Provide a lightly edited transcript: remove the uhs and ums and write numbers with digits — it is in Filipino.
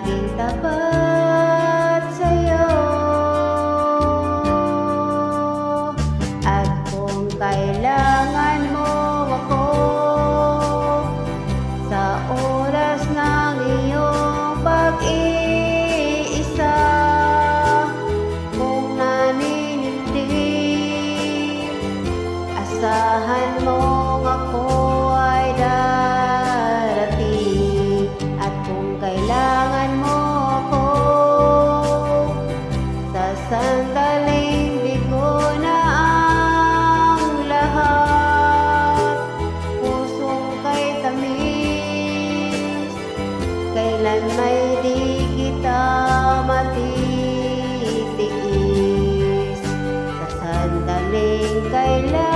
laging tapat sa'yo. At kung kailangan mo ako sa oras ng iyong pag-iisa, kung naninindig, asahan mong ako ay darating. At kung kailangan mo ako sa sandaling bigo na ang lahat, pusong kay tamis, kailan may di kita matitiis. Sa sandaling kailan